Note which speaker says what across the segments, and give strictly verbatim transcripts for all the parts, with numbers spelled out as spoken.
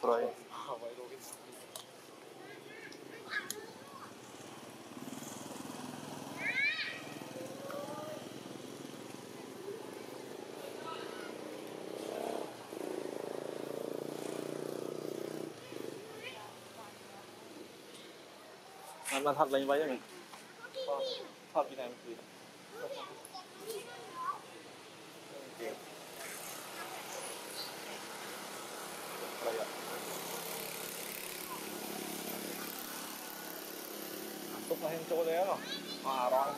Speaker 1: rồi anh ăn thật lên váy cho mình thật như này một tí đây ạ xúc là hình chỗ đấy rồi à rồi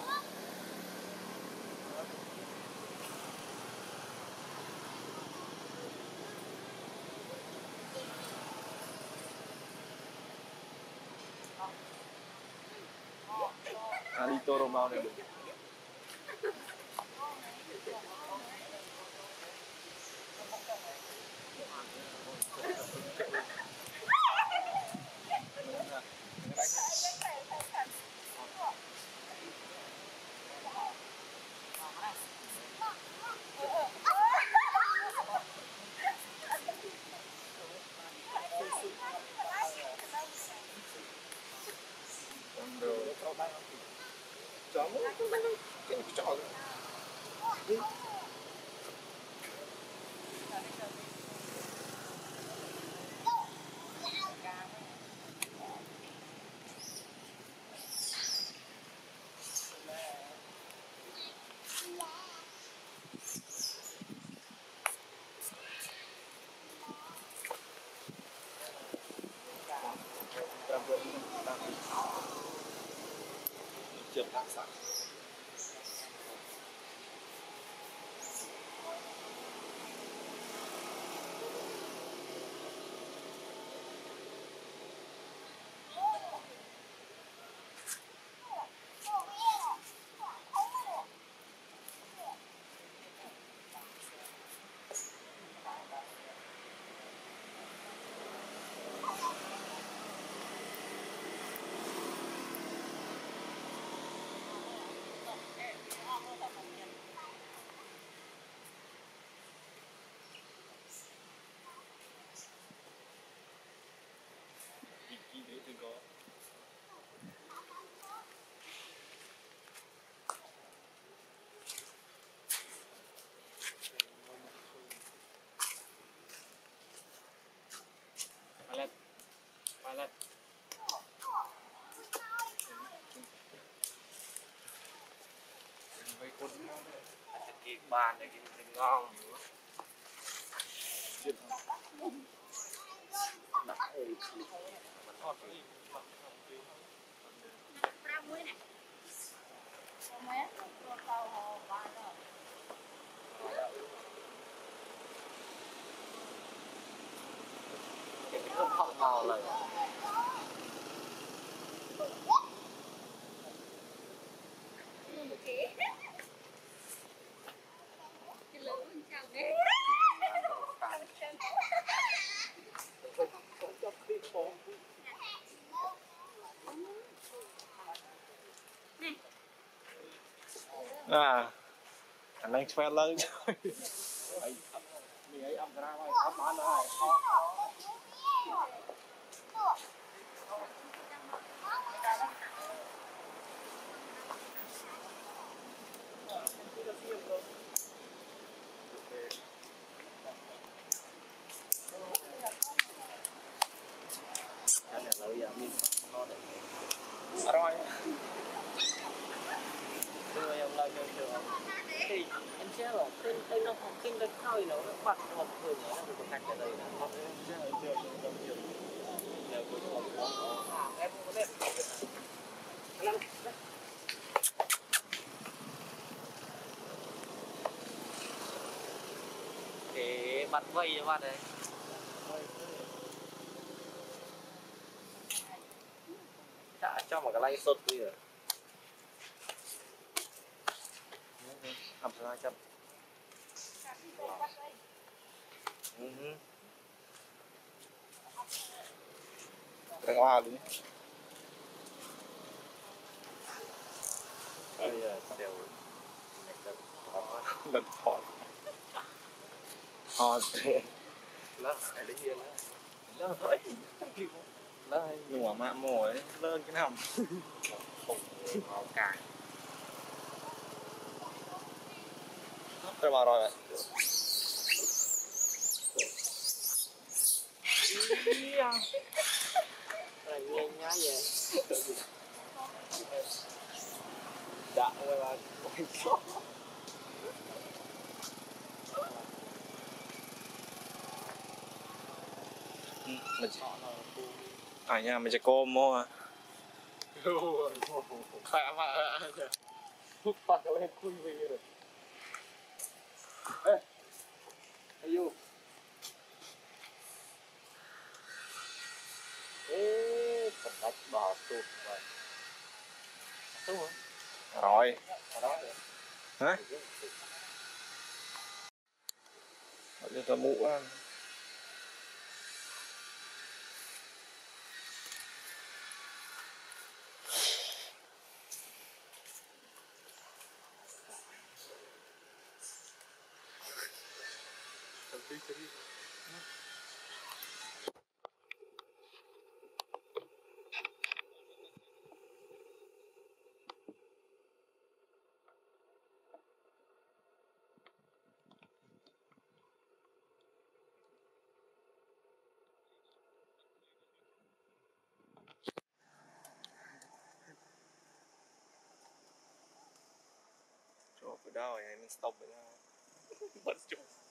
Speaker 1: à đi tô mau này chó muốn cái chó trường đặc sản đừng có Scarelet Scarelet với con cái bàn này cái ngon nữa đặt ơi mình hot rồi ra muối này muối cho tao hồ ba đó cái không không màuเลยcái lớn chào đấy à anh đang khoe lên chơi mình ấy âm ra ngoài khám bán rồi anh là lợi giờ mình nó để rồi rồi ông lại chơi được thì anh sẽ là cái cái nó không kinh cái khơi nó nó bật một người nữa nó cũng cắt ở đây nè không chơi chơi chơi nhiều giờ cuối cùng em có biết để bật vây cho bạn đấy đã cho một cái lay sốt đi rồi làm sao hai trăm cái hoa đúng bây giờ đều lần thỏi họ thế đó để yên đó Lên
Speaker 2: nhủa mạ mỏi lên cái nằm
Speaker 1: không màu cả
Speaker 2: tôi vào rồi
Speaker 1: là nghe nhá vậy
Speaker 2: đã rồi là mình à nha mình sẽ cô mua
Speaker 1: khỏe mà hút phát cái lên khui về rồi ê ayo ê phần đất bò tụt rồi đúng không
Speaker 2: rồi
Speaker 1: ở đó
Speaker 2: hả cho tôi mũ chỗ ở đâu này mình stop rồi bật chung